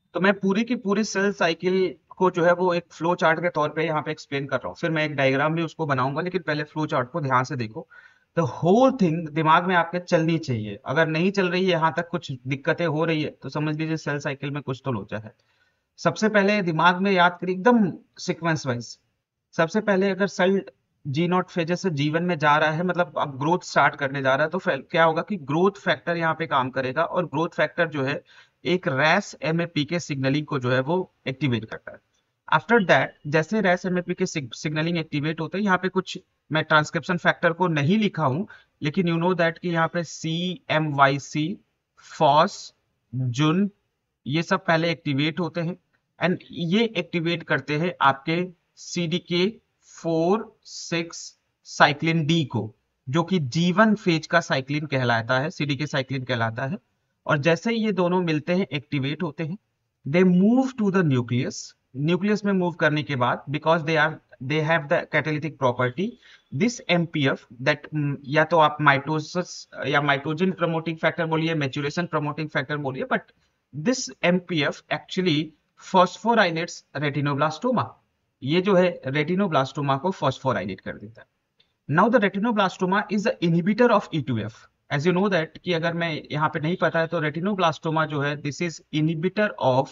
तो मैं पूरी की पूरी सेल साइकिल को जो है वो एक फ्लो चार्ट के तौर पे यहाँ पे एक्सप्लेन कर रहा हूँ। फिर मैं एक डायग्राम भी उसको बनाऊंगा, लेकिन पहले फ्लो चार्ट को ध्यान से देखो। द होल थिंग दिमाग में आपके चलनी चाहिए। अगर नहीं चल रही है, यहाँ तक कुछ दिक्कतें हो रही है, तो समझ लीजिए सेल साइकिल में कुछ तो लोचा है। सबसे पहले दिमाग में याद करिए एकदम सीक्वेंस वाइज। सबसे पहले अगर सेल जी नॉट फेजेस से जीवन में जा रहा है, मतलब अब ग्रोथ स्टार्ट करने जा रहा है, तो क्या होगा कि ग्रोथ फैक्टर यहाँ पे काम करेगा, और ग्रोथ फैक्टर जो है एक रैस एमएपी के सिग्नलिंग को जो है वो एक्टिवेट करता है। आफ्टर दैट जैसे रैस एमएपी के सिग्नलिंग एक्टिवेट होते हैं, यहाँ पे कुछ मैं ट्रांसक्रिप्शन फैक्टर को नहीं लिखा हूं, लेकिन यू नो दैट कि यहाँ पे C M Y C, Fos, Jun, ये सब पहले एक्टिवेट होते हैं। एंड ये एक्टिवेट करते हैं आपके सीडीके 4 6 साइक्लिन डी को, जो कि जीवन फेज का साइक्लिन कहलाता है, सीडीके साइक्लिन कहलाता है। और जैसे ही ये दोनों मिलते हैं, एक्टिवेट होते हैं, they move to the nucleus. Nucleus में मूव करने के बाद, because they have the catalytic property, this MPF that, या तो आप माइटोसिस या माइटोजन प्रमोटिंग फैक्टर बोलिए, मैच्योरेशन प्रमोटिंग फैक्टर बोलिए, but this MPF actually phosphorylates retinoblastoma. ये जो है रेटिनोब्लास्टोमा को फॉस्फोराइलेट कर देता है। Now the retinoblastoma is the inhibitor of E2F। As you know that कि अगर मैं यहाँ पे नहीं पता है, तो रेटिनोब्लास्टोमा जो है this is inhibitor of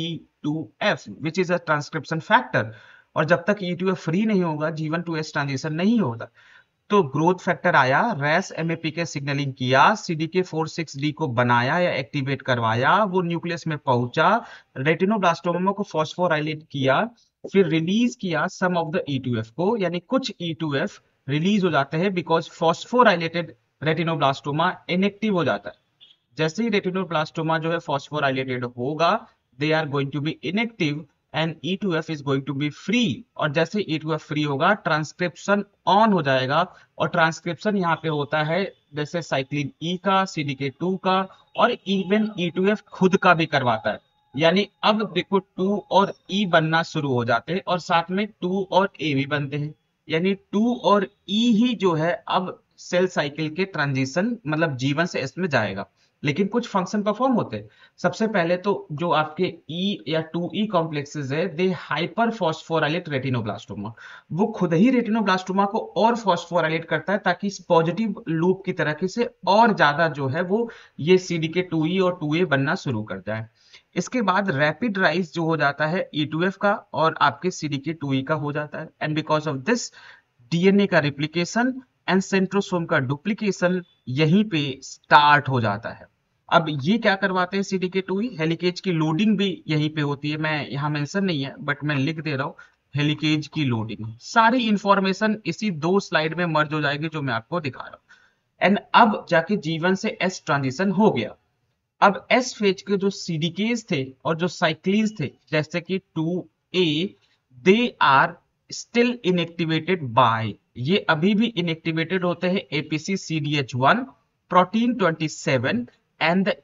E2F which is a transcription factor. और जब तक E2F फ्री नहीं होगा, G1 to S ट्रांजिशन नहीं होता। तो ग्रोथ फैक्टर आया, रैस एमएपी के सिग्नलिंग किया, सीडीके 4 6 डी को बनाया या एक्टिवेट करवाया, वो न्यूक्लियस में पहुंचा, रेटिनोब्लास्टोमा को फॉस्फोराइलेट किया, फिर रिलीज किया सम ऑफ द E2F को, यानी कुछ E2F रिलीज हो जाते हैं, बिकॉज फॉस्फोराइलेटेड रेटिनोब्लास्टोमा इनएक्टिव हो जाता है। जैसे ही रेटिनोब्लास्टोमा जो है फॉस्फोराइलेटेड होगा, they are going to be inactive and E2F is going to be free. और जैसे E2F फ्री होगा, ट्रांसक्रिप्शन ऑन हो जाएगा। और ट्रांसक्रिप्शन यहाँ पे होता है जैसे साइक्लिन ई का, CDK2 का, और इवन E2F खुद का भी करवाता है। यानी अब देखो 2 और E बनना शुरू हो जाते हैं, और साथ में 2 और A भी बनते हैं। यानी 2 और E ही जो है अब सेल साइकिल के ट्रांजिशन, मतलब जीवन से एस में जाएगा। लेकिन कुछ फंक्शन परफॉर्म होते हैं। सबसे पहले तो जो आपके ई या 2E कॉम्प्लेक्सेस है, दे हाइपर फॉस्फोराइलेट रेटिनोब्लास्टोमा। वो खुद ही रेटिनोब्लास्टोमा को और फॉस्फोराइलेट करता है, ताकि इस पॉजिटिव लूप की तरह से और ज्यादा जो है वो ये CDK2E और 2A बनना शुरू कर जाए। इसके बाद रैपिड राइज जो हो जाता है E2F का, और आपके CDK2E का हो जाता है। And because of this, DNA का रिप्लिकेशन एंड सेंट्रोसोम का डुप्लीकेशन यहीं पे स्टार्ट हो जाता है। अब ये क्या करवाते हैं CDK2E, हेलिकेज की लोडिंग भी यहीं पे होती है। मैं यहाँ मेंशन नहीं है, बट मैं लिख दे रहा हूँ, हेलिकेज की लोडिंग। सारी इंफॉर्मेशन इसी 2 स्लाइड में मर्ज हो जाएगी जो मैं आपको दिखा रहा हूँ। एंड अब जाके जीवन से एस ट्रांजिशन हो गया। अब एस फेज के जो सीडीकेज थे और जो साइक्लिन्स थे, जैसे कि 2A, they are still inactivated by, ये अभी भी इनएक्टिवेटेड होते हैं APC CDH1, protein 27 and the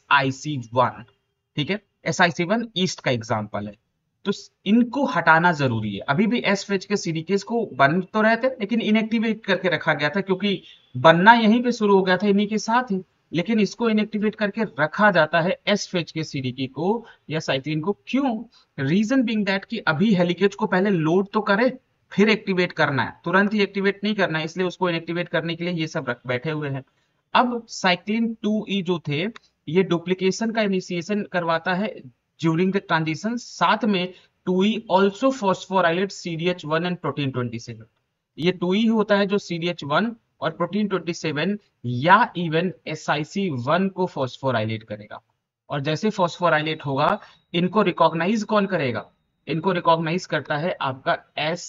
SIC1। ठीक है, SIC1 ईस्ट का एग्जांपल है। तो इनको हटाना जरूरी है। अभी भी एस फेज के सीडीकेज को बन तो रहे थे, लेकिन इनएक्टिवेट करके रखा गया था, क्योंकि बनना यहीं पे शुरू हो गया था इन्हीं के साथ ही। लेकिन इसको इनएक्टिवेट करके रखा जाता है एस फेज के सीडीके को या साइक्लिन को। क्यों? रीजन बीइंग दैट कि अभी हेलिकेज को पहले लोड तो करे, फिर एक्टिवेट करना है, तुरंत ही एक्टिवेट नहीं करना है, इसलिए उसको इनएक्टिवेट करने के लिए ये सब रख बैठे हुए हैं। अब साइक्लिन 2E जो थे, ये डुप्लीकेशन का इनिशिएशन करवाता है ड्यूरिंग द ट्रांजिशन। साथ में 2E also phosphorylate CDH1 and protein 27। ये 2E होता है जो CDH1 और प्रोटीन 27 या इवन SIC1 को फॉस्फोराइलेट करेगा। और जैसे फॉस्फोराइलेट होगा, इनको रिकॉग्नाइज कौन करेगा? इनको रिकॉग्नाइज करता है आपका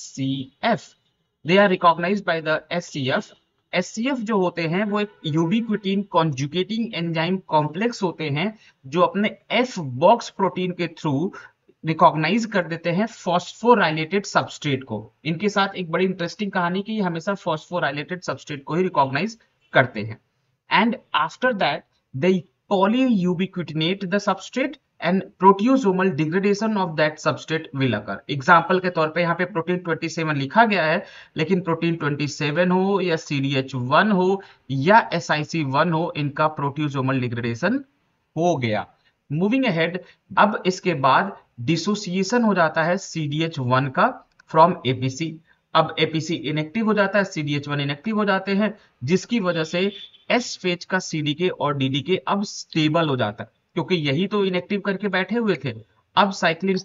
SCF। They are recognised by the SCF। SCF जो होते हैं वो एक यूबिक्विटिन कॉन्जुगेटिंग एंजाइम कॉम्प्लेक्स होते हैं, जो अपने F बॉक्स प्रोटीन के थ्रू रिकॉग्नाइज कर देते हैं फॉस्फोराइलेटेड सबस्ट्रेट को। इनके साथ एक बड़ी इंटरेस्टिंग कहानी की, हमेशा फॉस्फोराइलेटेड सबस्ट्रेट को ही रिकॉग्नाइज करते हैं। And after that they polyubiquitinate the substrate and proteasomal degradation of that substrate will occur। Example के तौर पे यहाँ पे प्रोटीन 27 लिखा गया है, लेकिन प्रोटीन 27 हो या CDH1 हो या SIC1 हो, इनका प्रोteasomal डिग्रेडेशन हो गया। मूविंग अहेड, अब इसके बाद डिसोसिएशन हो जाता है CDH1 का फ्रॉम APC। अब APC इनएक्टिव हो जाता है, CDH1 इनएक्टिव हो जाते हैं, जिसकी वजह से एस फेज का CDK और DDK अब स्टेबल हो जाता है, क्योंकि यही तो इनएक्टिव करके बैठे हुए थे। अब साइक्लिन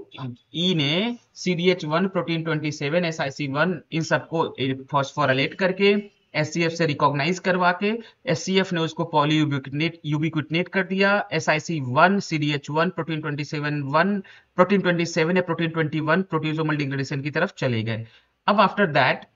2E ने CDH1 प्रोटीन 27 SIC1 इन सबको फॉस्फोराइलेट करके SCF से रिकॉग्नाइज करवा के SCF ने उसको पॉली यूबिक्विटिनेट कर दिया। SIC1 CDH1 प्रोटीन 27 प्रोटीन 27 या प्रोटीन 21 प्रोटीजोमल डिग्रेडेशन की तरफ चले गए। अब आफ्टर दैट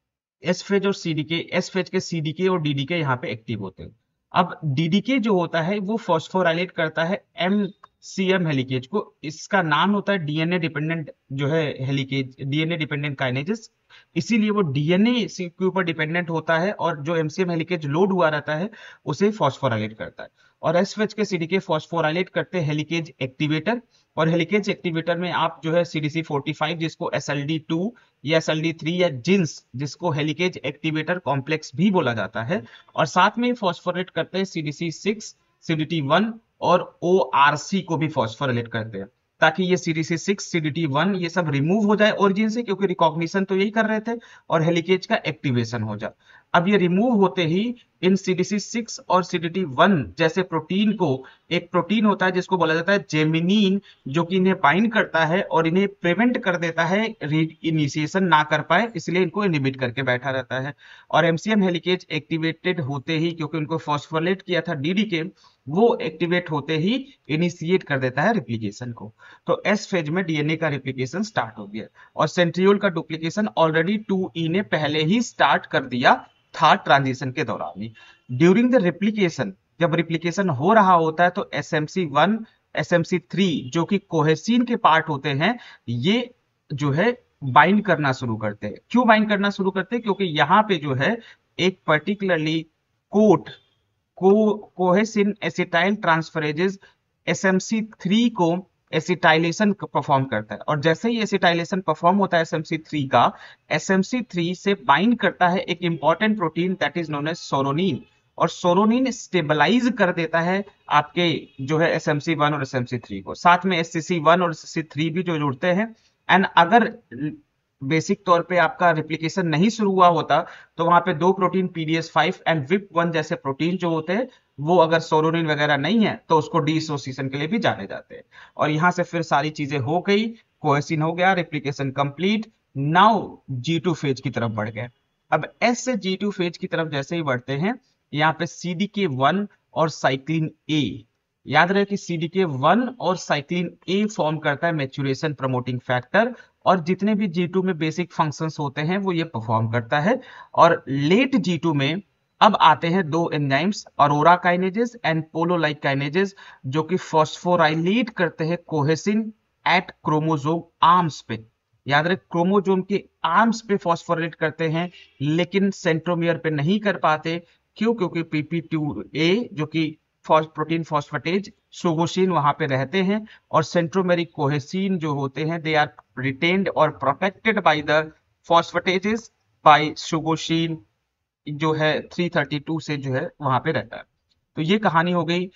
एस फेज और सीडीके, एस फेज के सीडीके और डीडीके यहाँ पे एक्टिव होते हैं। अब डीडीके जो होता है वो फॉस्फोराइलेट करता है एमसीएम हेलिकेज को। इसका नाम होता है डीएनए डिपेंडेंट जो है हेलिकेज, डीएनए डिपेंडेंट काइनेजेस, इसीलिए वो डीएनए के ऊपर डिपेंडेंट होता है और जो एमसीएम हेलिकेज लोड हुआ रहता है उसे फॉस्फोराइलेट करता है। और एस फेज के सीडीके फॉस्फोराइलेट करते हैं हेलिकेज एक्टिवेटर, और हेलिकेज एक्टिवेटर में आप जो है CDC 45 जिसको SLD2 या SLD3 या जिंस जिसको हेलिकेज एक्टिवेटर कॉम्प्लेक्स भी बोला जाता है, और साथ में फॉस्फोरेट करते हैं CDC6 CDT1 और ORC को भी फॉस्फोरेट करते हैं, ताकि ये CDC6 CDT1 ये सब रिमूव हो जाए ओरिजिन से, क्योंकि रिकॉग्निशन तो यही कर रहे थे, और हेलिकेज का एक्टिवेशन हो जाए। अब ये रिमूव होते ही इन CDC6 और CDT1 जैसे प्रोटीन को, एक प्रोटीन होता है जिसको बोला जाता है जेमिनिन, जो कि इन्हें बाइंड करता है और इन्हें प्रिवेंट कर देता है इनिशिएशन ना कर पाए, इसलिए इनको इनहिबिट करके बैठा रहता है। और एमसीएम हेलिकेज एक्टिवेटेड होते ही, क्योंकि उनको फॉस्फोरेट किया था डीडीके, वो एक्टिवेट होते ही इनिशिएट कर देता है रिप्लिकेशन को। तो एस फेज में डीएनए का रिप्लिकेशन स्टार्ट हो गया, और सेंट्रियोल का डुप्लीकेशन ऑलरेडी 2E ने पहले ही स्टार्ट कर दिया था ट्रांजिशन के दौरान ही। ड्यूरिंग द रिप्लिकेशन, जब रिप्लिकेशन हो रहा होता है तो SMC1 SMC3 जो कि कोहेसिन के पार्ट होते हैं, ये जो है बाइंड करना शुरू करते हैं। क्यों बाइंड करना शुरू करते हैं? क्योंकि यहाँ पे जो है एक particularly coat cohesin acetyl transferases SMC3 को एसिटाइलेशन परफॉर्म करता है, और जैसे ही एसिटाइलेशन परफॉर्म होता है SMC3 का, SMC3 से बाइंड करता है एक important protein that is known as sororin, और सोरोनिन स्टेबलाइज कर देता है आपके जो है SMC1 और SMC3 को। साथ में SCC1 और SCC3 भी जो जुड़ते हैं। एंड अगर बेसिक तौर पे आपका रिप्लिकेशन नहीं शुरू हुआ होता तो वहां पे दो प्रोटीन PDS5 एंड VIP1 जैसे प्रोटीन जो होते हैं, वो अगर सोरोनिन वगैरह नहीं है तो उसको डीएसोसिएशन के लिए भी जाने जाते हैं। और यहां से फिर सारी चीजें हो गई, कोहेसिन हो गया, replication complete. Now G2 phase की तरफ बढ़ गए। अब S से G2 फेज की तरफ जैसे ही बढ़ते हैं, यहाँ पे CDK1 और साइक्लिन A, याद रहे कि CDK1 और साइक्लिन A फॉर्म करता है मैच्योरेशन प्रमोटिंग फैक्टर, और जितने भी G2 में बेसिक फंक्शंस होते हैं वो ये परफॉर्म करता है। और लेट G2 में अब आते हैं दो enzymes, aurora kinases and polo like kinases, जो कि फॉस्फोराइलेट करते हैं कोहेसिन एट क्रोमोसोम आर्म्स पे। याद रहे क्रोमोसोम के आर्म्स पे फॉस्फोराइलेट करते हैं, लेकिन सेंट्रोमियर पे नहीं कर पाते। क्यों? क्योंकि PP2A जो कि प्रोटीन फॉस्फेटेज सुगोसिन वहां पे रहते हैं, और सेंट्रोमेरिक कोहेसिन जो होते हैं दे आर रिटेन्ड और protected by the phosphatases by shugoshin जो है 332 से जो है वहां पे रहता है। तो ये कहानी हो गई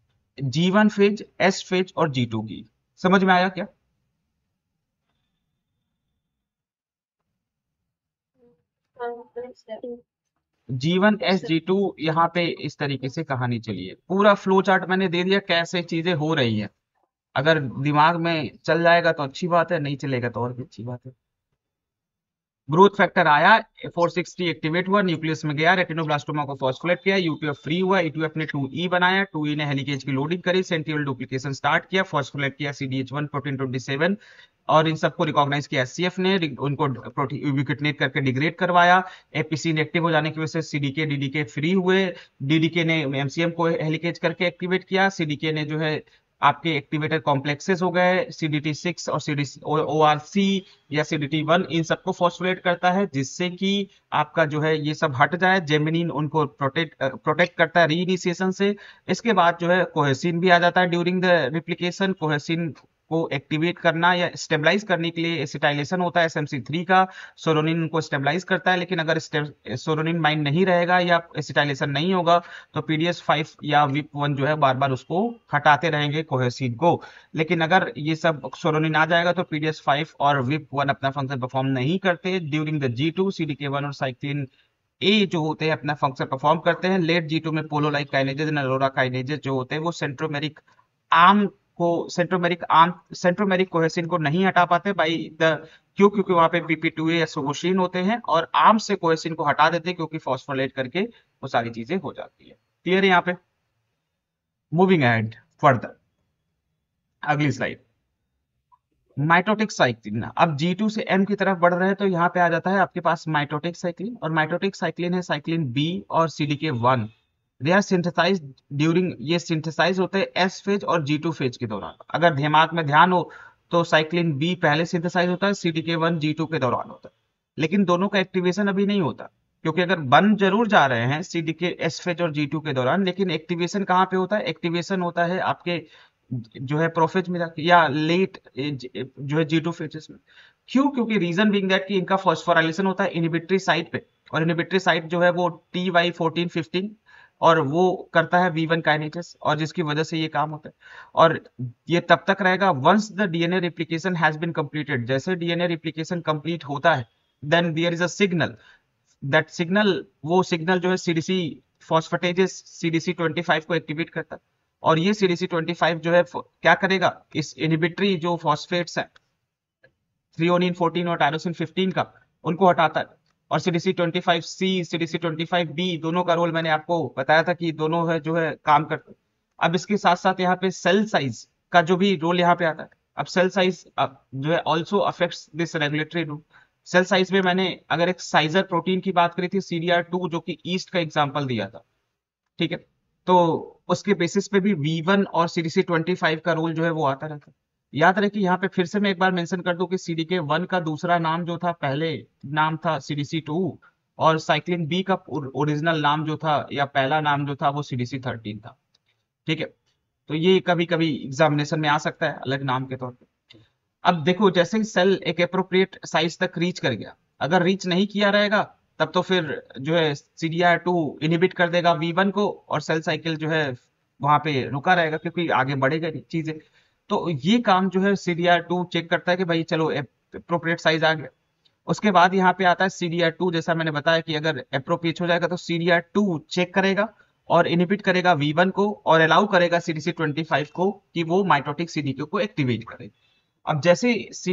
G1 फेज, S फेज और G2 की। समझ में आया क्या? G1 S G2 यहाँ पे इस तरीके से कहानी चली है। पूरा फ्लो चार्ट मैंने दे दिया कैसे चीजें हो रही हैं। अगर दिमाग में चल जाएगा तो अच्छी बात है, नहीं चलेगा तो और भी अच्छी बात है। ग्रोथ फैक्टर आया, 460 एक्टिवेट हुआ, न्यूक्लियस में गया, रेटिनोब्लास्टोमा को फॉस्फोलेट किया, यूटीएफ फ्री हुआ, यूटीएफ ने 2E बनाया, 2E ने हेलिकेज की लोडिंग करी, सेंट्रियोल डुप्लीकेशन स्टार्ट किया, फॉस्फोलेट किया CDH1 प्रोटीन 27, और इन सबको रिकॉग्नाइज किया SCF ने, उनको यूबिक्विटिनेट करके डिग्रेड करवाया। एपीसी इनएक्टिव हो जाने की वजह से CDK DDK फ्री हुए, DDK ने MCM को हेलिकेज करके एक्टिवेट किया, CDK ने जो है आपके एक्टिवेटर कॉम्प्लेक्सेस हो गए, CDT6 और ORC या CDT1 इन सबको फॉस्फोरेट करता है, जिससे कि आपका जो है ये सब हट जाए। जेमिनिन उनको प्रोटेक्ट करता है रीइनिशिएशन से। इसके बाद जो है कोहेसिन भी आ जाता है ड्यूरिंग द रिप्लिकेशन। कोहेसिन को एक्टिवेट करना या स्टेबलाइज करने के लिए एसिटाइलेशन होता है SMC3 का, सोरोनिन को स्टेबलाइज करता है। लेकिन अगर सोरोनिन बाइंड नहीं रहेगा या एसिटाइलेशन नहीं होगा तो PDS5 या VIP1 जो है बार बार उसको हटाते रहेंगे कोहेसिन को। लेकिन अगर ये सब सोरोनिन आ जाएगा तो PDS5 और VIP1 अपना फंक्शन परफॉर्म नहीं करते ड्यूरिंग द G2। CDK1 और साइक्लिन ए जो होते हैं अपना फंक्शन परफॉर्म करते हैं। लेट G2 में polo like kinases and aurora kinases जो होते हैं वो सेंट्रोमेरिक कोहेसिन को नहीं हटा पाते बाई द क्योंकि वहां पे PP2A एसोसिएशन होते हैं और आर्म से कोहेसिन को हटा देते हैं क्योंकि फॉस्फोराइलेट करके वो सारी चीजें हो जाती है। क्लियर है यहाँ पे? मूविंग अहेड फर्दर, अगली स्लाइड। माइटोटिक साइक्लिन, अब G2 से M की तरफ बढ़ रहे हैं तो यहाँ पे आ जाता है आपके पास माइटोटिक साइक्लिन, और माइटोटिक साइक्लिन है साइक्लिन B और CDK1। They are synthesise during, ये सिंथेसाइज होते हैं S फेज और G2 फेज के दौरान। अगर दिमाग में ध्यान हो तो साइक्लिन B पहले सिंथेसाइज होता है, CDK1 G2 के दौरान होता है। लेकिन दोनों का एक्टिवेशन अभी नहीं होता, क्योंकि अगर बन जरूर जा रहे हैं CDK S फेज और G2 के दौरान, लेकिन एक्टिवेशन कहाँ पे होता है? एक्टिवेशन होता है आपके जो है प्रोफेज में जाके या लेट जो है G2 फेजेस में। क्यों? क्योंकि रीजन बीइंग दैट कि इनका फॉस्फोराइलेशन होता है इनहिबिटरी साइट पे, और इनहिबिटरी साइट जो है वो TY14-15 और वो करता है V1 काइनेजेस, और जिसकी वजह से ये काम होता है। और ये तब तक रहेगा once the DNA replication has been completed. जैसे DNA रिप्लिकेशन कंप्लीट होता है then there is a signal, that signal, वो सिग्नल जो है CDC फॉस्फेटेजेस CDC25 को एक्टिवेट करता है। और ये CDC25 जो है क्या करेगा? इस इनहिबिटरी जो फॉस्फेट्स है थ्रियोनिन 14 और टायरोसिन 15 का, उनको हटाता है। और CDC25C CDC25B दोनों का रोल मैंने आपको बताया था कि दोनों है जो है काम करते हैं। अब इसके साथ साथ यहाँ पे सेल साइज का जो भी रोल यहाँ पे आता है। अब सेल साइज जो है also affects this regulatory rule. Cell size में मैंने अगर एक साइजर प्रोटीन की बात करी थी CDR2 जो कि ईस्ट का एग्जाम्पल दिया था, ठीक है, तो उसके बेसिस पे भी V1 और CDC25 का रोल जो है वो आता रहता है। याद रखिए यहाँ पे फिर से मैं एक बार मेंशन कर दूं कि CDK1 का दूसरा नाम जो था, पहले नाम था CDC2, और साइक्लिन B का ओरिजिनल नाम जो था या पहला नाम जो था वो CDC13 था। ठीक है, तो ये कभी कभी एग्जामिनेशन में आ सकता है अलग नाम के तौर पे। अब देखो जैसे ही सेल एक अप्रोप्रिएट साइज तक रीच कर गया, अगर रीच नहीं किया रहेगा तब तो फिर जो है CDR2 इनहिबिट कर देगा V1 को, और सेल साइकिल जो है वहां पे रुका रहेगा क्योंकि आगे बढ़ेगा नहीं चीजें। तो ये काम जो है CDR2 चेक करता है कि भाई चलो अप्रोप्रिएट साइज आ गया। उसके बाद यहाँ पे आता है CDR2, जैसा मैंने बताया कि अगर अप्रोप्रिएट हो जाएगा तो CDR2 चेक करेगा और इनहिबिट करेगा V1 को, और अलाउ करेगा CDC25 को कि वो माइटोटिक CDK को एक्टिवेट करे। अब जैसे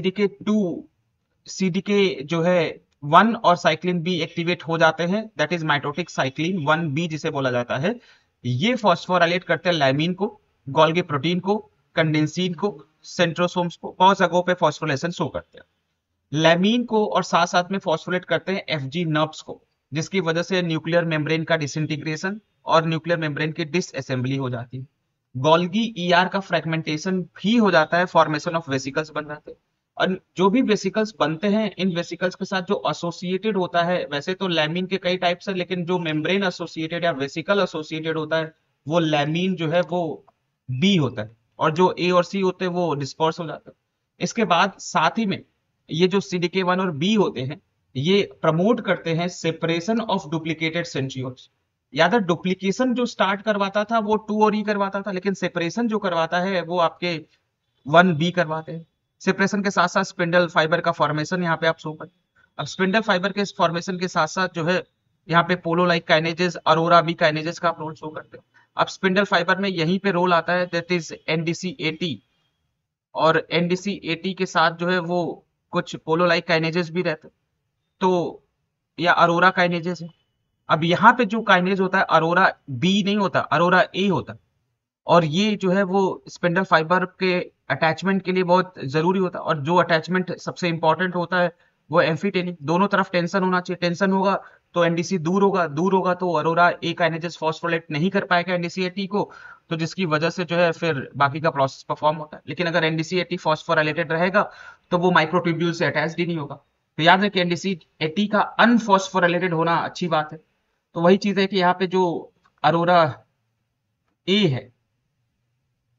CDK जो है 1 और साइक्लिन B एक्टिवेट हो जाते हैं, that is mitotic cyclin 1B जिसे बोला जाता है। ये फॉस्फोराइलेट करते हैं लैमिन को, गोल्गी प्रोटीन को, कंडेंसिन को, सेंट्रोसोम्स को, बहुत जगहों पे फॉस्फोरिलेशन शो करते हैं लैमिन को, और साथ साथ में फॉस्फोरेट करते हैं FG नर्व्स को, जिसकी वजह से न्यूक्लियर मेम्ब्रेन का डिसइंटीग्रेशन और न्यूक्लियर मेम्ब्रेन की डिसअसेंबली हो जाती है। गोल्गी ER का फ्रेगमेंटेशन भी हो जाता है, फॉर्मेशन ऑफ वेसिकल्स बन जाते हैं। और जो भी वेसिकल्स बनते हैं, इन वेसिकल्स के साथ जो एसोसिएटेड होता है, वैसे तो लैमिन के कई टाइप्स है, लेकिन जो मेम्ब्रेन एसोसिएटेड या वेसिकल एसोसिएटेड होता है वो लैमिन जो है वो B होता है, और जो A और C होते हैं वो डिस्पर्स हो जाते हैं। इसके बाद साथ ही में ये जो CDK1 और B होते हैं, ये प्रमोट करते हैं सेपरेशन ऑफ डुप्लीकेटेड सेंट्रियोल्स। याद है डुप्लीकेशन जो स्टार्ट करवाता था वो 2 और E करवाता था, लेकिन सेपरेशन जो करवाता है वो आपके 1B करवाते हैं। सेपरेशन के साथ साथ स्पिंडल फाइबर का फॉर्मेशन यहाँ पे आप शो कर। अब स्पिंडल फाइबर के फॉर्मेशन के साथ साथ जो है यहाँ पे polo like kinases, aurora B kinases का रोल शो करते हैं। अब स्पिंडल फाइबर में यहीं पे रोल आता है, दैट इज NDC-AT, और NDC-AT के साथ जो है वो कुछ पोलो लाइक काइनेजेस भी रहते हैं, तो या अरोरा काइनेजेस है। अब यहाँ पे जो काइनेज होता है अरोरा B नहीं होता, अरोरा A होता है, और ये जो है वो स्पिंडल फाइबर के अटैचमेंट के लिए बहुत जरूरी होता है। और जो अटैचमेंट सबसे इंपॉर्टेंट होता है वो एम्फीटेनिक, दोनों तरफ टेंशन होना चाहिए। टेंशन होगा तो NDC दूर होगा, दूर होगा तो अरोरा A काइनेजेस फॉस्फोराइलेट नहीं कर पाएगा NDC-AT को, तो जिसकी वजह से जो है फिर बाकी का प्रोसेस परफॉर्म होता है। लेकिन अगर NDC-AT फॉस्फोराइलेटेड रहेगा तो वो माइक्रोट्यूब्यूल से अटैच्ड ही नहीं होगा। तो याद है कि NDC-AT का अनफॉस्फोराइलेटेड होना अच्छी बात है। तो वही चीज है कि यहाँ पे जो अरोरा A है,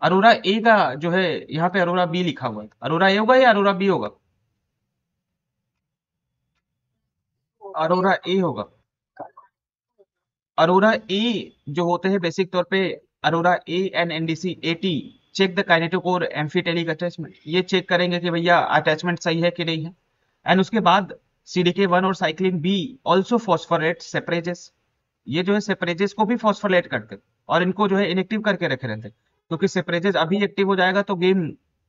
अरोरा ए का जो है यहाँ पे अरोरा बी लिखा हुआ है, अरोरा ए होगा या अरोरा बी होगा? अरोरा ए होगा। अरोरा ए जो होते हैं बेसिक तौर पे, aurora A N NDC eighty, check the kinetochore amphitelic attachment, ये चेक करेंगे कि भैया अटैचमेंट सही है कि नहीं है। एंड उसके बाद सीडीके वन और cyclin B also phosphorate separases, ये जो है सेपरेजेस को भी फॉस्फोरेट करते हैं और इनको जो है इनएक्टिव करके रखे रहते हैं, क्योंकि सेपरेजेस अभी एक्टिव हो जाएगा तो गेम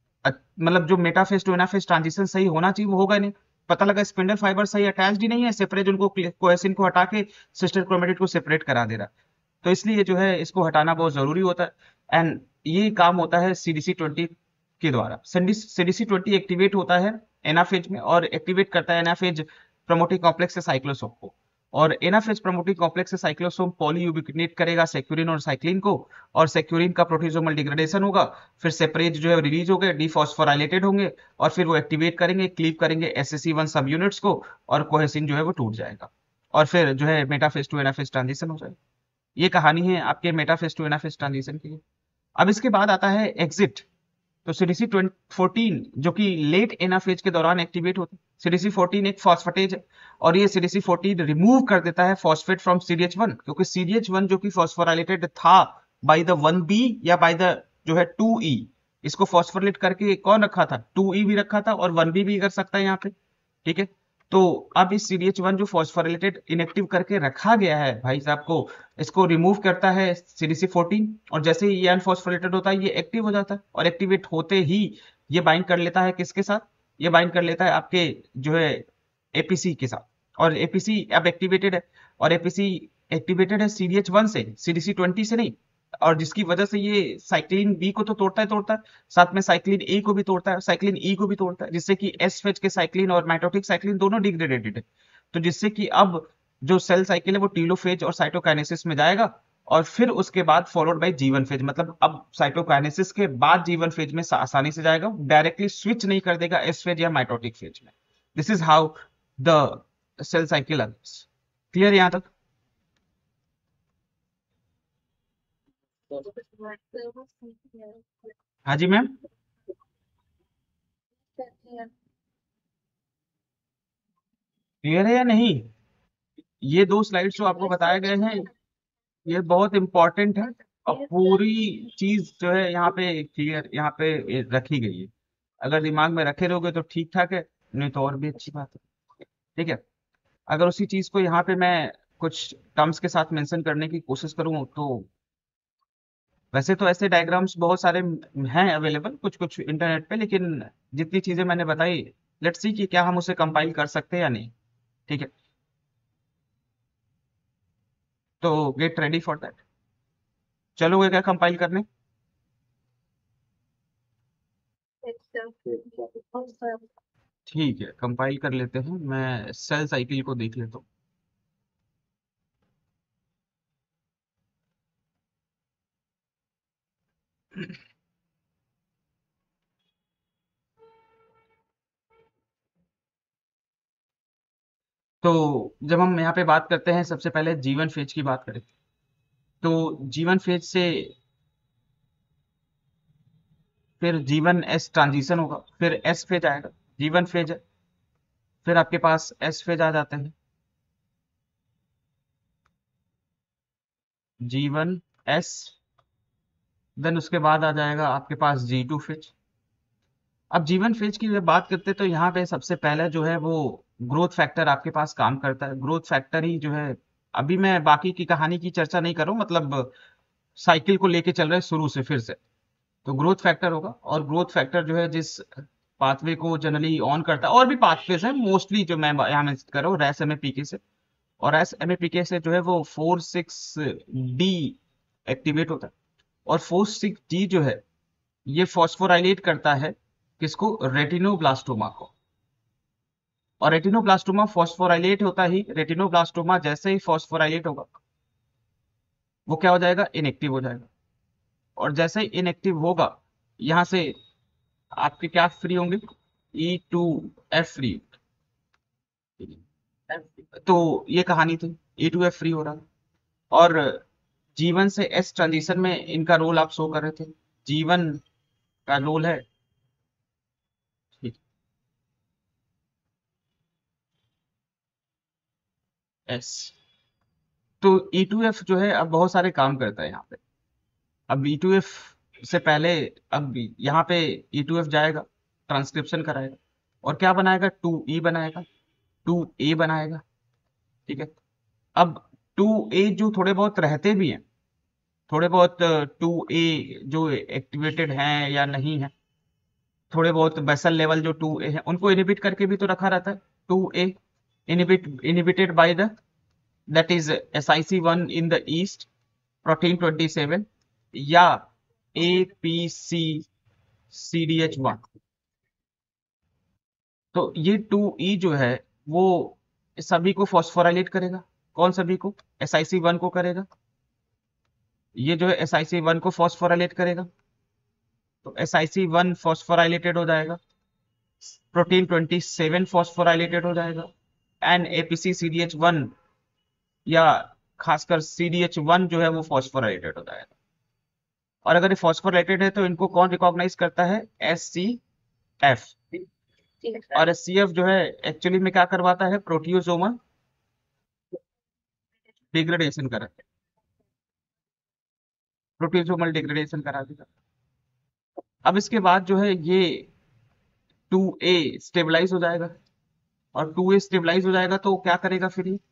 मतलब जो मेटाफेज टू एनाफेज ट्रांजिशन सही होना चाहिए वो होगा नहीं। पता लगा स्पिंडल फाइबर सही अटैच्ड ही नहीं है, सेपरेज उनको कोएसिन को हटा के सिस्टर क्रोमेटिड को सेपरेट करा दे रहा है। तो इसलिए जो है इसको हटाना बहुत जरूरी होता है। एंड ये काम होता है सीडीसी 20 के द्वारा। सीडीसी 20 एक्टिवेट होता है एनाफेज में और एक्टिवेट करता है एनाफेज प्रमोटिंग कॉम्प्लेक्स से साइक्लोसोम को, और एनाफेज प्रमोटिंग कॉम्प्लेक्स से साइक्लोसोम पॉलीयूबिक्विनेट करेगा सेक्यूरिन और साइक्लिन को, और सेक्यूरिन का प्रोटीजोमल डिग्रेडेशन होगा, फिर सेपरेज जो है रिलीज हो गए, डिफॉस्फोराइलेटेड होंगे, और फिर वो एक्टिवेट करेंगे, क्लीव करेंगे एसएससी1 सब यूनिट्स को, और कोहेसिन जो है वो टूट जाएगा, और फिर जो है मेटाफेज टू एनाफेज ट्रांजिशन हो जाएगा। ये कहानी है आपके मेटाफेज टू एनाफेज ट्रांजिशन की। अब इसके बाद आता है एग्जिट। तो सीडीसी 14 जो कि लेट एनाफेज के दौरान एक्टिवेट होता है। सीडीसी 14 एक फॉस्फेटेज है, और ये सीडीसी 14 रिमूव कर देता है फॉस्फेट फ्रॉम सीडीएच 1, क्योंकि सीडीएच 1 जो कि फॉस्फोराइलेटेड था बाय द 1 बी या बाय द जो है 2 ई, इसको फॉस्फोरिलेट करके कौन रखा था, 2 ई भी रखा था, और 1 बी भी कर सकता है यहाँ पे। ठीक है, तो अब इस CDH1 जो फॉस्फोरिलेटेड इनएक्टिव करके रखा गया है भाई साहब को, इसको रिमूव करता है CDC14, और जैसे ही ये अनफॉस्फोरिलेटेड होता है ये एक्टिव हो जाता है, और एक्टिवेट होते ही ये बाइंड कर लेता है किसके साथ, ये बाइंड कर लेता है आपके जो है एपीसी के साथ, और एपीसी अब एक्टिवेटेड है, और एपीसी एक्टिवेटेड है CDH1 से, CDC20 से नहीं, और जिसकी वजह से ये साइक्लिन बी को तो तोड़ता है, साथ में साइक्लिन ए को भी तोड़ता है, साइक्लिन ई को भी तोड़ता है, जिससे कि एस फेज के साइक्लिन और माइटोटिक साइक्लिन दोनों डिग्रेडेटेड है। तो जिससे कि अब जो सेल साइकिल है वो टीलोफेज और साइटोकाइनेसिस में जाएगा, और फिर उसके बाद फॉलोड बाय जीवन फेज, मतलब अब साइटोकाइनेसिस के बाद जीवन फेज में आसानी से जाएगा, डायरेक्टली स्विच नहीं कर देगा एस फेज या माइटोटिक फेज में। This is how the cell cycle earns. Clear यहां तक? हाँ जी मैम। क्लियर है या नहीं? ये दो स्लाइड्स जो आपको बताए गए हैं ये बहुत इंपॉर्टेंट है, और पूरी चीज जो है यहाँ पे क्लियर यहाँ पे रखी गई है। अगर दिमाग में रखे रहोगे तो ठीक ठाक है, नहीं तो और भी अच्छी बात है। ठीक है, अगर उसी चीज को यहाँ पे मैं कुछ टर्म्स के साथ मेंशन करने की कोशिश करूँ तो, वैसे तो ऐसे डायग्राम्स बहुत सारे हैं अवेलेबल कुछ कुछ इंटरनेट पे, लेकिन जितनी चीजें मैंने बताई, लेट्स सी कि क्या हम उसे कंपाइल कर सकते हैं या नहीं। ठीक है, तो गेट रेडी फॉर दैट। चलोगे क्या कंपाइल करने? ठीक है, कंपाइल कर लेते हैं, मैं सेल साइकिल को देख लेता हूँ। तो जब हम यहाँ पे बात करते हैं, सबसे पहले जीवन फेज की बात करें, तो जीवन फेज से फिर जीवन एस ट्रांजिशन होगा, फिर एस फेज आएगा, जीवन फेज है, फिर आपके पास एस फेज आ जाते हैं, जीवन एस, देन उसके बाद आ जाएगा आपके पास G2 फेज। अब जीवन फेज की जब बात करते हैं तो यहाँ पे सबसे पहले जो है वो ग्रोथ फैक्टर आपके पास काम करता है, ग्रोथ फैक्टर ही जो है, अभी मैं बाकी की कहानी की चर्चा नहीं करूँ, मतलब साइकिल को लेके चल रहे हैं शुरू से फिर से। तो ग्रोथ फैक्टर होगा, और ग्रोथ फैक्टर जो है जिस पाथवे को जनरली ऑन करता है, और भी पाथवेज है मोस्टली जो मैं यहाँ में कर रहा हूँ, रैस एमएपीके से, और रैस एमएपीके से जो है वो 4,6-D एक्टिवेट होता है, और 4,6-D जो है ये फॉस्फोराइलेट करता है किसको, रेटिनोब्लास्टोमा को, और रेटिनोब्लास्टोमा फॉस्फोराइलेट होता ही, रेटिनोब्लास्टोमा जैसे ही फॉस्फोराइलेट होगा वो क्या हो जाएगा, इनएक्टिव हो जाएगा, और जैसे ही इनएक्टिव होगा यहां से आपके क्या फ्री होंगे, E2F फ्री। तो ये कहानी थी, E2F फ्री हो रहा है, और जीवन से एस ट्रांजिशन में इनका रोल आप शो कर रहे थे। G1 का रोल है। ठीक। एस। तो E2F जो है अब बहुत सारे काम करता है यहाँ पे। अब E2F से पहले, अब यहाँ पे E2F जाएगा, ट्रांसक्रिप्शन कराएगा, और क्या बनाएगा, 2E बनाएगा, 2A बनाएगा। ठीक है। अब 2A जो थोड़े बहुत रहते भी हैं, थोड़े बहुत 2A जो एक्टिवेटेड हैं या नहीं है, थोड़े बहुत बेसल लेवल जो 2A है, उनको इनिबिट करके भी तो रखा रहता है। 2A inhibited by the, that is SIC1 in the yeast, protein 27, या APCCDH1। तो ये 2E जो है वो सभी को फॉस्फोराइलेट करेगा। कौन सभी को? SIC1 को करेगा। ये जो है SIC1 को फॉस्फोराइलेट करेगा, तो SIC1 फॉस्फोराइलेटेड हो जाएगा, प्रोटीन 27 फॉस्फोराइलेटेड हो जाएगा, एंड APCCDH1 या खासकर CDH1 जो है वो फॉस्फोराइलेटेड हो जाएगा। और अगर ये फॉस्फोराइलेटेड है तो इनको कौन रिकॉग्नाइज करता है? SCF। और SCF जो है एक्चुअली में क्या करवाता है? प्रोटियोसोमल डिग्रेडेशन करा, प्रोटियोसोमल डिग्रेडेशन करा देगा। अब इसके बाद जो है ये 2A स्टेबलाइज हो जाएगा, और 2A स्टेबलाइज हो जाएगा तो क्या करेगा फिर ये?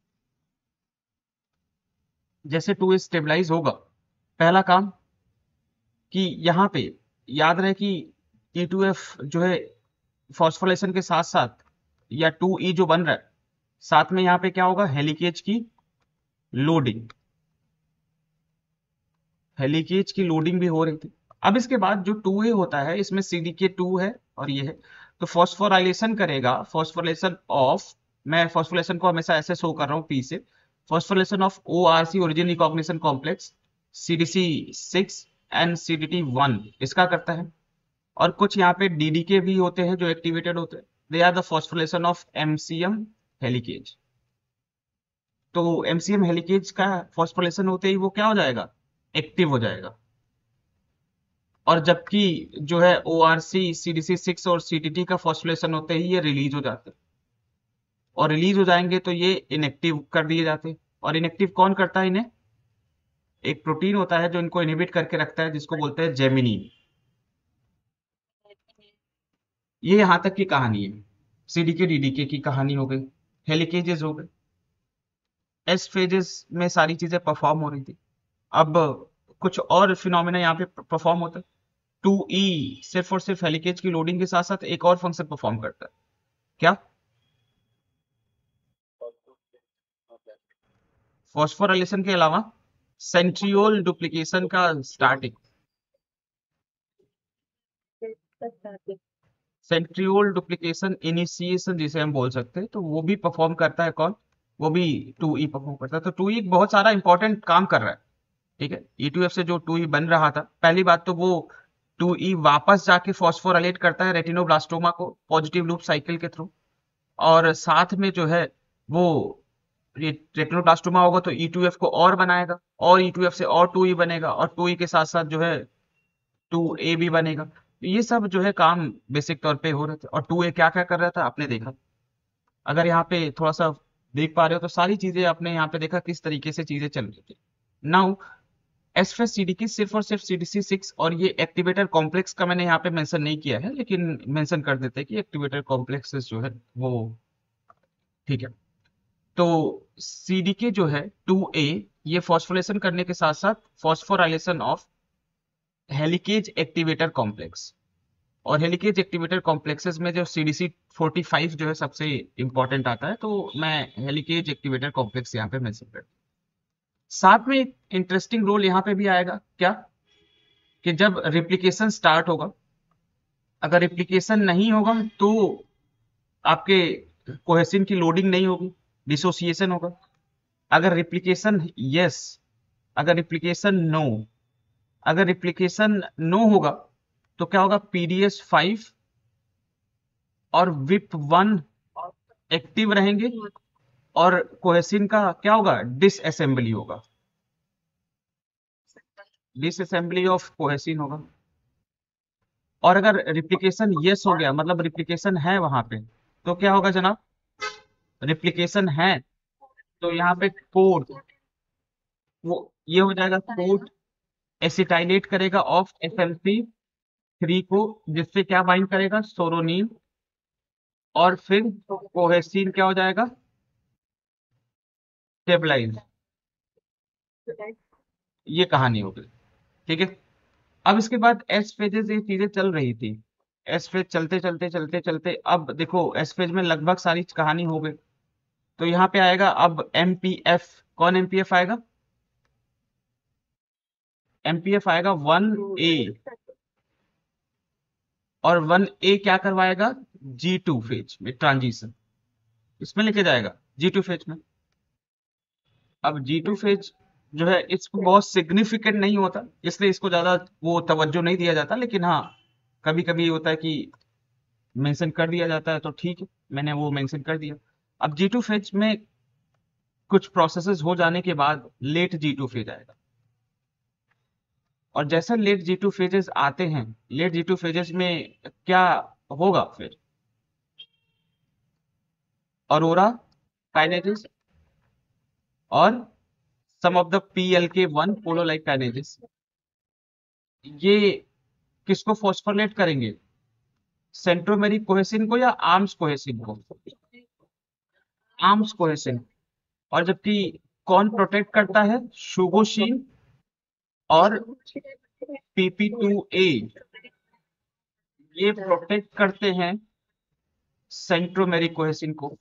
जैसे 2A स्टेबलाइज होगा, पहला काम कि यहाँ पे याद रहे कि E2F जो है फॉस्फोरेशन के साथ साथ, या 2E जो बन रहा है, साथ में यहाँ पे क्या होगा? हेलिकेज की लोडिंग, हेलिकेज की लोडिंग भी हो रही थी। अब इसके बाद जो 2A होता है, इसमें CDK2 है और ये है, तो फॉस्फोराइलेशन करेगा, फॉस्फोरेशन ऑफ, मैं फॉस्फोरेशन को हमेशा ऐसे शो कर रहा हूँ P से, phosphoration of ORC origin recognition complex, CDC6 and CDT1 इसका करता है। और कुछ यहाँ पे DDK भी होते हैं जो एक्टिवेटेड होते हैं, they are the phosphoration of MCM helicase. तो MCM हेलिकेज का फॉस्फोरेशन होते ही वो क्या हो जाएगा? एक्टिव हो जाएगा। और जबकि जो है ORC, CDC6 और CTT का फॉस्फोरेशन होते ही ये रिलीज हो जाते हैं, और रिलीज हो जाएंगे तो ये इनएक्टिव कर दिए जाते हैं। और इनएक्टिव कौन करता है इन्हें? एक प्रोटीन होता है जो इनको इनहिबिट करके रखता है, जिसको बोलते हैं जेमिनिन। ये यहां तक की कहानी है। CDK DDK की कहानी हो गई, हेलिकेजेस हो गए, एस फेजेस में सारी चीजें परफॉर्म हो रही थी। अब कुछ और फिनोमेना यहाँ पे परफॉर्म होता है। 2E सिर्फ और सिर्फ हेलिकेज की लोडिंग के साथ साथ एक और फंक्शन परफॉर्म करता है। क्या? फॉस्फोराइलेशन के अलावा सेंट्रियोल डुप्लीकेशन का स्टार्टिंग, सेंट्रियोल डुप्लीकेशन इनिशिएशन जिसे हम बोल सकते हैं, तो वो भी परफॉर्म करता है कौन? वो भी 2E परफॉर्म करता है। तो 2E बहुत सारा इंपॉर्टेंट काम कर रहा है। ठीक है। E2F से जो 2E बन रहा था, पहली बात तो वो 2E वापस जाके फॉस्फोराइलेट करता है रेटिनोब्लास्टोमा को पॉजिटिव लूप साइकिल के थ्रू। और साथ में जो है वो रेटिनोब्लास्टोमा होगा तो E2F को और बनाएगा, और E2F से और 2E बनेगा, और 2E के साथ साथ जो है 2A भी बनेगा। तो ये सब जो है काम बेसिक तौर पे हो रहे थे। और 2A क्या क्या कर रहा था आपने देखा, अगर यहाँ पे थोड़ा सा देख पा रहे हो तो सारी चीजें आपने यहाँ पे देखा किस तरीके से चीजें चल रही थी। नाउ एसफेस CDK सिर्फ और सिर्फ CDC6, और ये एक्टिवेटर कॉम्प्लेक्स का मैंने यहाँ पे मेंशन नहीं किया है, लेकिन मेंशन कर देते हैं कि एक्टिवेटर कॉम्प्लेक्सेस जो है वो, ठीक है। तो CDK जो है 2A, ये फॉस्फोरेशन करने के साथ साथ phosphorylation of helicase activator complex, और हेलिकेज एक्टिवेटर कॉम्प्लेक्सेस में जो CDC45 जो है सबसे इंपॉर्टेंट आता है, तो मैं हेलिकेज एक्टिवेटर कॉम्प्लेक्स यहाँ पे मेंशन कर, साथ में एक इंटरेस्टिंग रोल यहाँ पे भी आएगा क्या, कि जब रिप्लिकेशन स्टार्ट होगा, अगर रिप्लिकेशन नहीं होगा तो आपके कोहेसिन की लोडिंग नहीं होगी, डिसोसिएशन होगा। अगर रिप्लिकेशन यस, अगर रिप्लिकेशन नो, अगर रिप्लिकेशन नो होगा तो क्या होगा? PDS5 और WIP1 एक्टिव रहेंगे, और कोहेसिन का क्या होगा? डिसअसेंबली होगा। डिसअसेंबली ऑफ कोहेसिन होगा। और अगर रिप्लिकेशन यस हो गया, मतलब रिप्लिकेशन है वहां पे, तो क्या होगा जनाब? रिप्लिकेशन है तो यहाँ पे कोड, वो ये हो जाएगा कोड एसिटाइलेट करेगा ऑफ FMC3 को, जिससे क्या बाइंड करेगा? सोरोनिन। और फिर कोहेसिन क्या हो जाएगा? स्टेबलाइज। ये कहानी हो गई। ठीक है। अब इसके बाद एस फेजेस ये चीजें चल रही थी। एस फेज चलते चलते चलते चलते अब देखो एस फेज में लगभग सारी कहानी हो गई। तो यहाँ पे आएगा अब MPF। कौन MPF आएगा? MPF आएगा 1A। और 1A क्या करवाएगा? G2 फेज में ट्रांजिशन, इसमें लेके जाएगा G2 फेज में। अब G2 फेज जो है इसको बहुत सिग्निफिकेंट नहीं होता, इसलिए इसको ज्यादा वो तवज्जो नहीं दिया जाता, लेकिन हाँ कभी कभी होता है कि मेंशन कर दिया जाता है, तो ठीक है, मैंने वो मेंशन कर दिया। अब G2 फेज में कुछ प्रोसेसेस हो जाने के बाद लेट G2 फेज आएगा। और जैसे लेट G2 फेजेस आते हैं, लेट G2 फेजेस में क्या होगा फिर? अरोरा काइनेजेस और some of the PLK1 polo like kinases, ये किसको फॉस्फोरिलेट करेंगे? सेंट्रोमेरिक कोहेसिन को या आर्म्स कोहेसिन को? Arms cohesin. और जबकि कौन प्रोटेक्ट करता है? शुगोशीन और PP2A, ये प्रोटेक्ट करते हैं सेंट्रोमेरिक कोहेसिन को।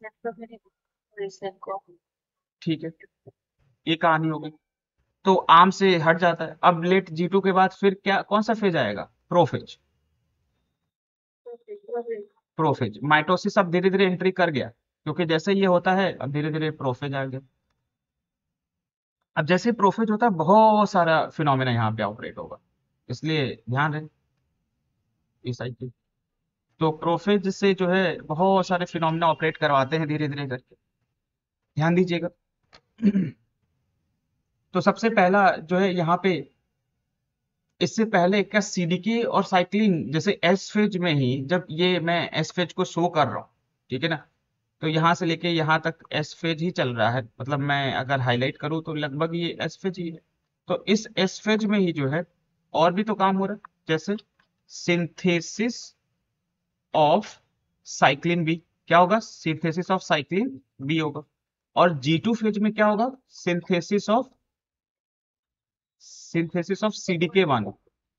ठीक है, ये कहानी हो गई। तो आर्म से हट जाता है। अब लेट G2 के बाद फिर क्या, कौन सा फेज आएगा? प्रोफेज। प्रोफेज माइटोसिस अब धीरे धीरे एंट्री कर गया, क्योंकि जैसे ये होता है अब धीरे धीरे प्रोफेज आ गया। अब जैसे प्रोफेज होता है बहुत सारा फिनोमेना यहाँ पे ऑपरेट होगा, इसलिए ध्यान रहे इस साइकिल। तो प्रोफेज से जो है बहुत सारे फिनोमेना ऑपरेट करवाते हैं धीरे धीरे करके, ध्यान दीजिएगा। तो सबसे पहला जो है यहाँ पे, इससे पहले क्या CDK और साइक्लिन जैसे एस फेज में ही, जब ये मैं एस फेज को शो कर रहा हूँ, ठीक है ना, तो यहाँ से लेके यहाँ तक एस फेज ही चल रहा है, मतलब मैं अगर हाईलाइट करूँ तो लगभग ये एस फेज ही है। तो इस एस फेज में ही जो है और भी तो काम हो रहा है, जैसे सिंथेसिस ऑफ साइक्लिन बी। क्या होगा? सिंथेसिस ऑफ साइक्लिन बी होगा। और G2 फेज में क्या होगा? Synthesis of CDK1।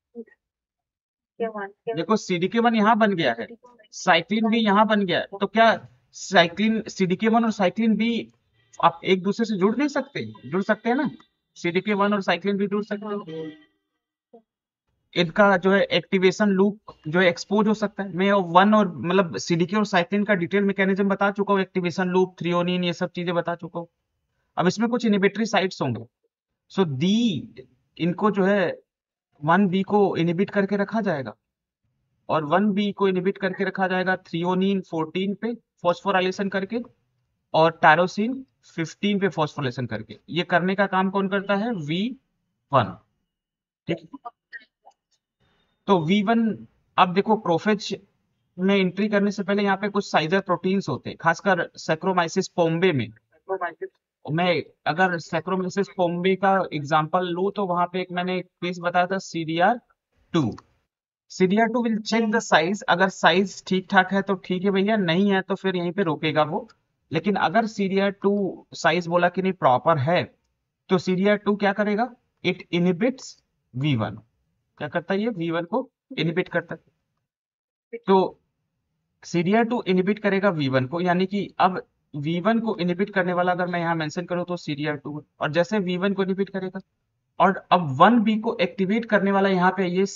देखो CDK1 यहाँ बन गया है, साइक्लिन भी यहाँ बन गया है, तो क्या साइक्लिन CDK1 और साइक्लिन भी आप एक दूसरे से जुड़ नहीं सकते? जुड़ सकते हैं ना, CDK1 और साइक्लिन भी जुड़ सकते हैं। इनका जो है एक्टिवेशन लूप जो है एक्सपोज हो सकता है। मैं वन और मतलब CDK और साइक्लिन का डिटेल मैकेनिज्म बता चुका हूँ, एक्टिवेशन लूप, थ्रियोनिन, ये सब चीजें बता चुका हूँ। अब इसमें कुछ इनिबिटरी साइट्स होंगे, सो दी इनको जो है 1B को इनिबिट करके रखा जाएगा, और 1B को इनिबिट करके रखा जाएगा थ्रियोनिन 14 पे फॉस्फोराइलेशन करके, और टायरोसिन 15 पे फॉस्फोराइलेशन करके। ये करने का काम कौन करता है? V1। ठीक है? तो V1, अब देखो प्रोफेज में एंट्री करने से पहले यहाँ पे कुछ साइजर प्रोटीन्स होते हैं, खासकर सैक्रोमाइसिस पोम्बे में। मैं अगर सैक्रोमाइसिस पोम्बे का एग्जांपल लूं तो वहां पे एक मैंने केस बताया था CDR2। CDR2 will check the size, अगर साइज ठीक ठाक है तो ठीक है भैया, नहीं है तो फिर यहीं पे रोकेगा वो। लेकिन अगर CDR2 साइज बोला कि नहीं प्रॉपर है, तो CDR2 क्या करेगा? It inhibits V1। क्या करता है? ये V1 को इनिबिट करता है। तो CDR2 इनिबिट करेगा V1 को, यानी कि अब V1 को इनिबिट करने वाला अगर मैं यहाँ मेंशन करूँ तो CDR2 है, और जैसे V1 को इनिबिट करेगा, और अब 1B को एक्टिवेट करने वाला यहाँ पे ये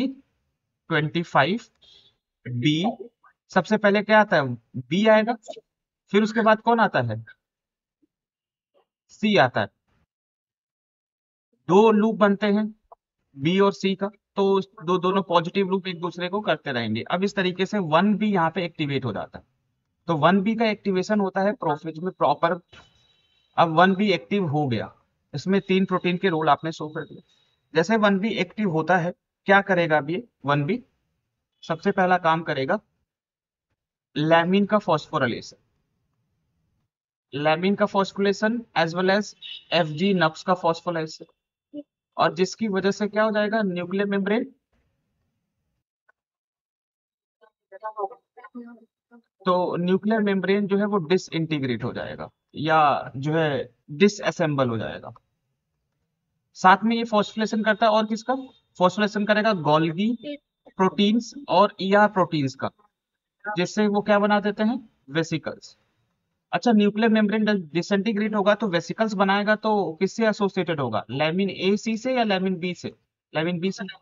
CDC25B। सबसे पहले क्या आता है? B आएगा, फिर उसके बाद कौन आता है? C आता है। दो लूप बनते हैं B और C का, तो दोनों पॉजिटिव लूप एक दूसरे को करते रहेंगे। अब इस तरीके से 1B यहाँ पे एक्टिवेट हो जाता है। तो 1B का एक्टिवेशन होता है प्रोफेज में प्रॉपर। अब 1B एक्टिव हो गया, इसमें 3 प्रोटीन के रोल आपने शो कर दिए। जैसे 1B एक्टिव होता है, क्या करेगा अब ये 1B? सबसे पहला काम करेगा लैमिन का फॉस्फोराइलेशन, लैमिन का phosphorylation as well as FG nups का फॉस्फोराइलेशन, और जिसकी वजह से क्या हो जाएगा, न्यूक्लियर मेम्ब्रेन, तो न्यूक्लियर मेम्ब्रेन जो है वो डिसइंटीग्रेट हो जाएगा, या जो है डिसअसेंबल हो जाएगा। साथ में ये फॉस्फोरिलेशन करता है और किसका फॉस्फोरिलेशन करेगा, गोल्गी प्रोटीन्स और ER प्रोटीन्स का, जिससे वो क्या बना देते हैं, वेसिकल्स। अच्छा, न्यूक्लियर मेम्ब्रेन डिसइंटीग्रेट होगा तो वेसिकल्स बनाएगा, तो किससे एसोसिएटेड होगा, लैमिन AC से या लैमिन B से, लैमिन B से।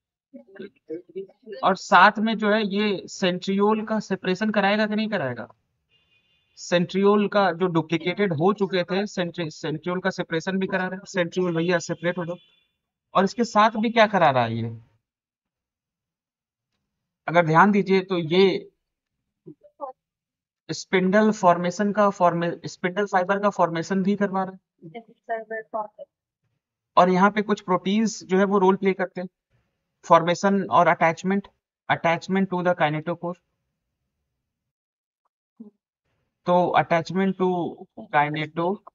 और साथ में जो है ये सेंट्रियोल का सेपरेशन कराएगा कि नहीं कराएगा, सेंट्रियोल का जो डुप्लीकेटेड हो चुके थे, सेंट्रियोल का सेपरेशन भी करा रहा है, सेंट्रियोल भैया सेपरेट हो जाओ। और इसके साथ भी क्या करा रहा है ये, अगर ध्यान दीजिए तो ये स्पिंडल फॉर्मेशन का स्पिंडल फाइबर का फॉर्मेशन भी करवा रहा है, और यहाँ पे कुछ प्रोटीन्स जो है वो रोल प्ले करते हैं, फॉर्मेशन और attachment, attachment to the kinetochore, तो अटैचमेंट टू काइनेटोकोर,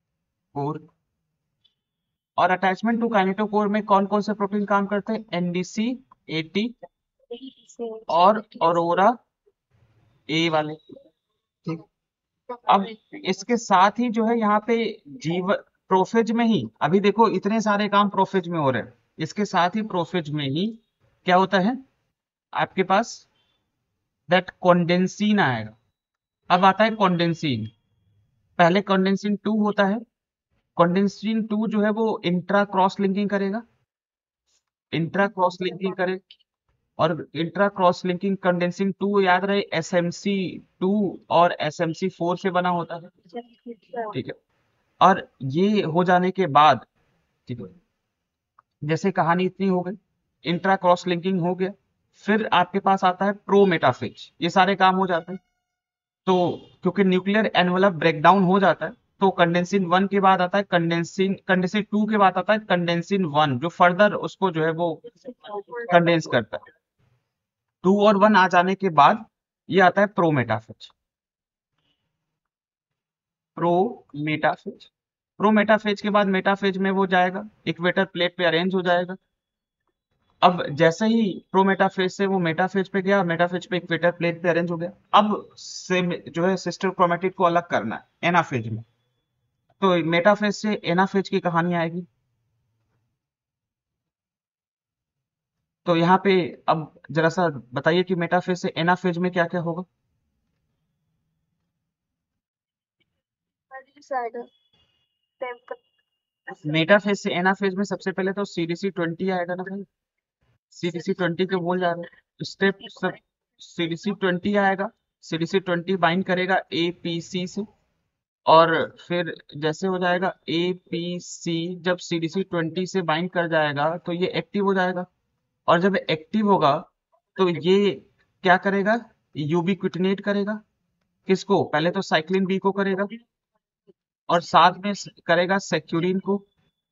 और अटैचमेंट टू काइनेटोकोर में कौन कौन से प्रोटीन काम करते हैं, NDC, AT और अरोरा A वाले। ठीक, अब इसके साथ ही जो है यहाँ पे जीव प्रोफेज में ही, अभी देखो इतने सारे काम प्रोफेज में हो रहे हैं, इसके साथ ही प्रोफेज में ही क्या होता है आपके पास, दैट कॉन्डेंसिन आएगा। अब आता है कॉन्डेंसिन, पहले कॉन्डेंसिन 2 होता है, कॉन्डेंसिन 2 जो है वो इंट्रा क्रॉस लिंकिंग करेगा, इंट्रा क्रॉस लिंकिंग करे, और इंट्रा क्रॉस लिंकिंग कंडेंसिंग 2 याद रहे SMC2 और SMC4 से बना होता है। ठीक है, और ये हो जाने के बाद, ठीक है, जैसे कहानी इतनी हो गई, इंट्रा क्रॉस लिंकिंग हो गया, फिर आपके पास आता है प्रोमेटाफेज, ये सारे काम हो जाते हैं। तो क्योंकि न्यूक्लियर एनवलप ब्रेकडाउन हो जाता है, तो कंडेंसिन 1 के बाद आता है कंडेंसिन कंडेंसिन 2 के बाद आता है कंडेंसिन 1, जो फर्दर उसको जो है वो कंडेंस करता है। 2 और 1 आ जाने के बाद ये आता है प्रोमेटाफेज, प्रोमेटाफेज, प्रोमेटाफेज के बाद मेटाफेज में वो जाएगा, इक्वेटर प्लेट पे अरेंज हो जाएगा। अब जैसे ही प्रोमेटाफेज से वो मेटाफेज पे गया, मेटाफेज पे इक्वेटर प्लेट पे अरेंज हो गया, अब से जो है सिस्टर क्रोमेटिड को अलग करना है एनाफेज में, तो मेटाफेज से एनाफेज की कहानी आएगी। तो यहाँ पे अब जरा सा बताइए कि मेटाफेज से एनाफेज में क्या क्या होगा। मेटाफेज से एनाफेज में सबसे पहले तो CDC20 आएगा ना भाई, CDC20 के बोल जा रहे हैं स्टेप सब, CDC20 आएगा, CDC20 बाइंड करेगा APC से, और फिर जैसे हो जाएगा APC, जब CDC20 से बाइंड कर जाएगा तो ये एक्टिव हो जाएगा, और जब एक्टिव होगा तो ये क्या करेगा, यूबिक्विटिनेट करेगा, किसको, पहले तो साइक्लिन B को करेगा, और साथ में करेगा सेक्यूरिन को,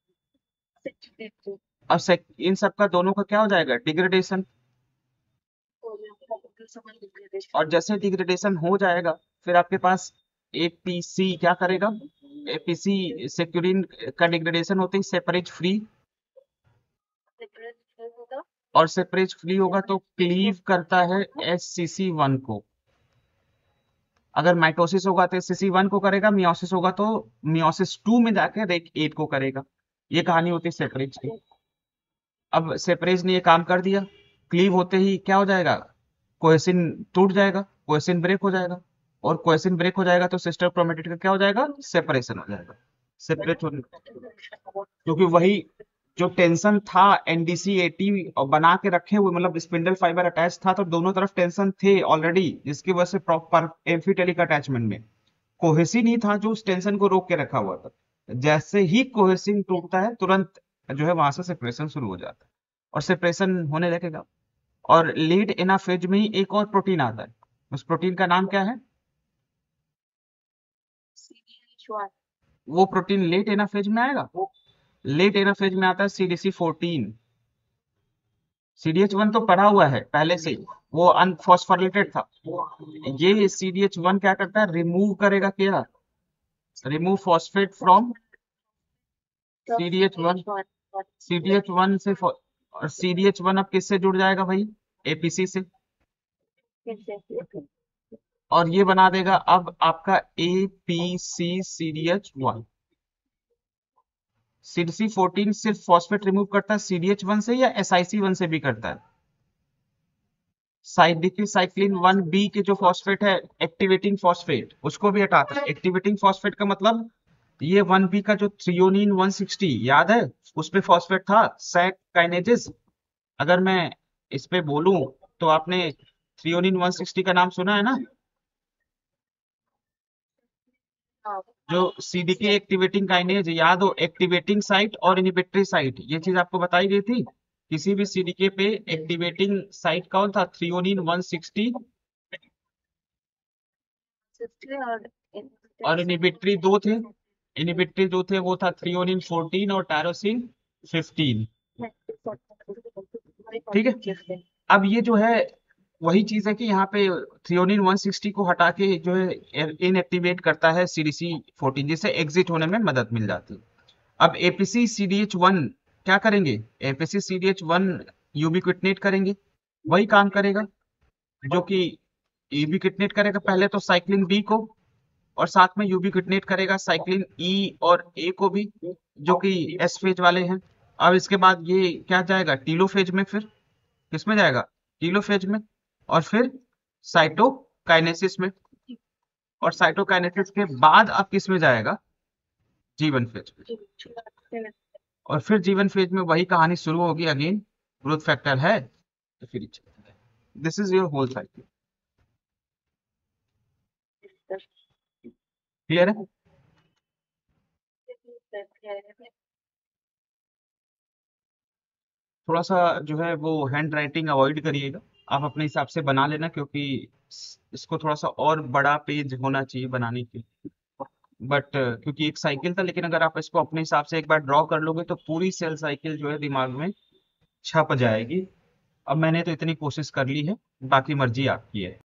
और इन सब का दोनों का क्या हो जाएगा, डिग्रेडेशन, और जैसे डिग्रेडेशन हो जाएगा फिर आपके पास APC क्या करेगा, APC सेक्यूरिन का डिग्रेडेशन होते ही सेपरेज फ्री, और सेपरेज फ्री होगा तो क्लीव करता है SCC1 को, अगर माइटोसिस होगा तो SCC1 को करेगा, मियोसिस होगा तो मियोसिस 2 में जाकर रेक 8 को करेगा, ये कहानी होती है सेपरेज की। अब सेपरेज ने ये काम कर दिया, क्लीव होते ही क्या हो जाएगा, कोहेसिन टूट जाएगा, कोहेसिन ब्रेक हो जाएगा, और कोहेसिन ब्रेक हो जाएगा तो सिस्टर क्रोमेटिड का क्या हो जाएगा, सेपरेशन हो जाएगा, सेपरेट होने, क्योंकि वही जो टेंशन था NDC80 और बना के रखे हुए, मतलब स्पिंडल फाइबर अटैच था तो दोनों तरफ टेंशन थे ऑलरेडी, जिसकी वजह से प्रॉपर एम्फीटेलिक अटैचमेंट में कोहेसिन ही था जो उस टेंशन को रोक के रखा हुआ था। जैसे ही कोहेसिन टूटता है तुरंत जो है वहां से सेपरेशन शुरू हो जाता है, और सेपरेशन होने लगेगा, और लेट एनाफेज में ही एक और प्रोटीन आता है, उस प्रोटीन का नाम क्या है, वो प्रोटीन लेट एनाफेज में आएगा, लेट एनाफेज में आता है CDC14। CDH1 तो पढ़ा हुआ है पहले से ही, वो अनफॉस्फोरिलेटेड था। ये CDH1 क्या करता है, रिमूव करेगा क्या, remove phosphate from CDH1। CDH1 से और CDH1 अब किससे जुड़ जाएगा भाई, APC से, और ये बना देगा अब आपका APC CDH1। CDC14 सिर्फ फॉस्फेट रिमूव करता है CDH1 से या SiC1 से भी करता है। साइक्लिन 1B के जो फॉस्फेट है, एक्टिवेटिंग फॉस्फेट, उसको भी हटाता है। एक्टिवेटिंग फॉस्फेट का मतलब ये 1B का जो थ्रियोनिन 160 याद है, उस पे फॉस्फेट था, सैक काइनेजेस। अगर मैं इस पे बोलूं तो आपने थ्रियोनिन 160 का नाम सुना है ना, जो CDK एक्टिवेटिंग काइनेज, याद हो, एक्टिवेटिंग साइट और इनिबिटरी साइट, ये चीज आपको बताई गई थी। किसी भी CDK पे एक्टिवेटिंग साइट कौन था, थ्रियोनिन 160, और इनिबिटरी दो थे। इनिबिटरी जो थे वो था थ्रियोनिन 14 और टायरोसिन 15। ठीक है, अब ये जो है वही चीज है कि यहाँ पे थ्रियोनिन 160 को हटा के जो है इनएक्टिवेट करता है CDC14, जिससे एग्जिट होने में मदद मिल जाती है। अब APC CDH1 क्या करेंगे, APC CDH1 यूबिक्विटिनेट करेंगे, वही काम करेगा जो कि यूबिक्विटिनेट करेगा पहले तो साइक्लिन B को, और साथ में यूबिक्विटिनेट करेगा साइक्लिन E और A को भी, जो कि S फेज वाले हैं। अब इसके बाद ये क्या जाएगा, टीलोफेज में, फिर किसमें जाएगा, टीलोफेज में, और फिर साइटोकाइनेसिस में, और साइटोकाइनेसिस के बाद अब किस में जाएगा, जीवन फेज में। और फिर जीवन फेज में वही कहानी शुरू होगी अगेन, ग्रोथ फैक्टर है तो फिर this is your whole cycle. Clear है। थोड़ा सा जो है वो हैंड राइटिंग अवॉइड करिएगा, आप अपने हिसाब से बना लेना, क्योंकि इसको थोड़ा सा और बड़ा पेज होना चाहिए बनाने के लिए। बट क्योंकि एक साइकिल था, लेकिन अगर आप इसको अपने हिसाब से एक बार ड्रॉ कर लोगे तो पूरी सेल साइकिल जो है दिमाग में छप जाएगी। अब मैंने तो इतनी कोशिश कर ली है, बाकी मर्जी आपकी है।